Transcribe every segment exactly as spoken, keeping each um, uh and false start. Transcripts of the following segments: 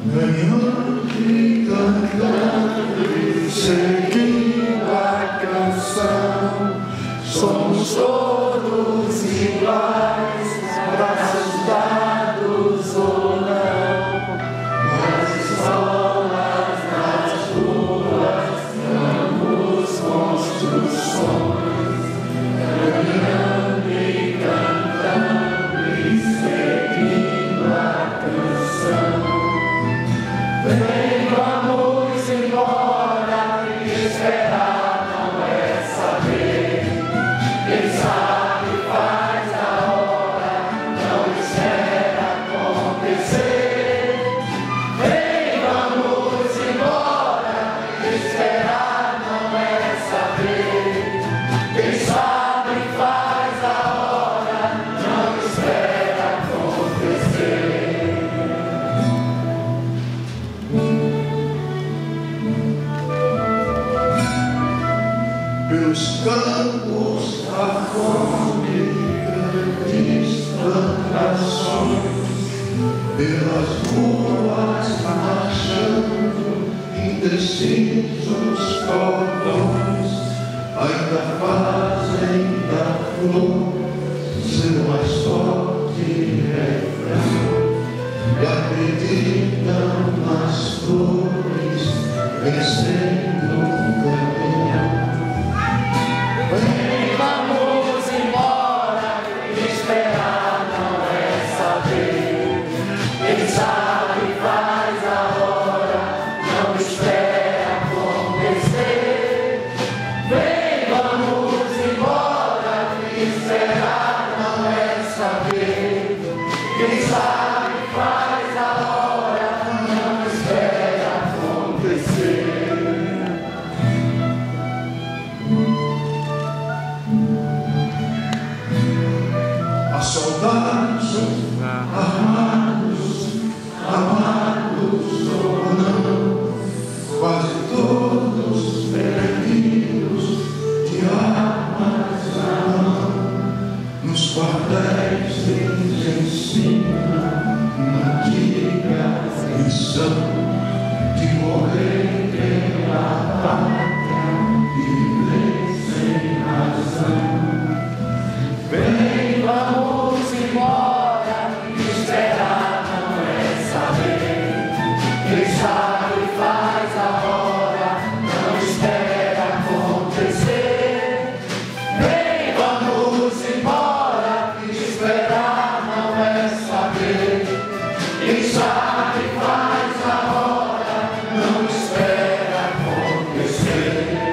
ganhando e cantando e seguindo a canção. Somos todos iguais, braços dados ou não, nas escolas, nas ruas, campos, construções, caminhando e cantando e seguindo a canção. Vem, vamos embora, e esperar não é saber. Quem sabe faz a hora, não espera acontecer. Vem, vamos embora, esperar não é saber. Quem sabe faz a hora, não espera acontecer. Pelos campos a fome, grandes plantações, pelas ruas marchando, indecisos cordões, ainda fazem da flor seu mais forte refrão, e acreditam nas flores vencendo o caminhão. Vem, vamos embora, esperar não é saber. Quem sabe faz a hora, não espera acontecer. Vem, vamos embora, esperar não é saber. Quem sabe faz a hora, não espera acontecer. Há soldados armados, amados ou não, quase todos perdidos, de armas na mão. Nos quartéis eles ensinam uma antiga lição de morrer pela pátria e viver sem razão. Vem, vamos embora, esperar não é saber. Quem sabe faz a hora, não espera acontecer. Vem, vamos embora, esperar não é saber. Quem sabe faz a hora, não espera acontecer.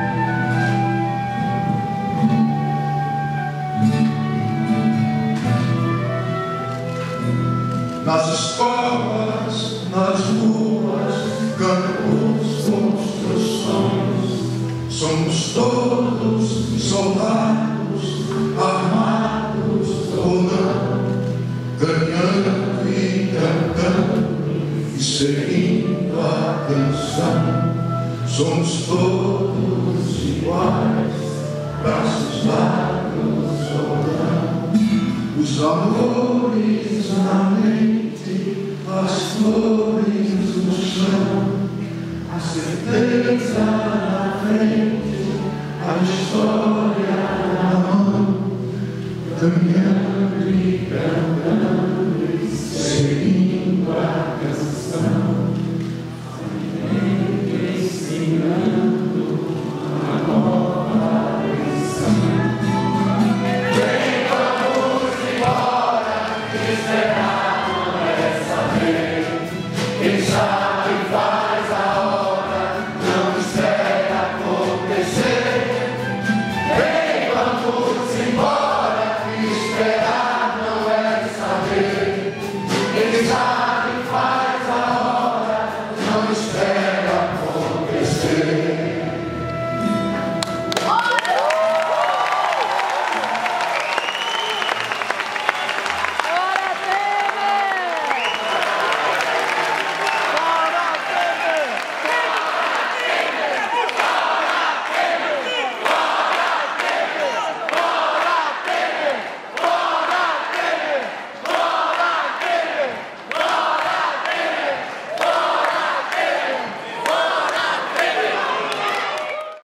Nas escolas, nas ruas, campos, construções, somos todos soldados, armados ou não, ganhando e cantando e seguindo a canção. Somos todos iguais, braços dados ou não, os amores na mente.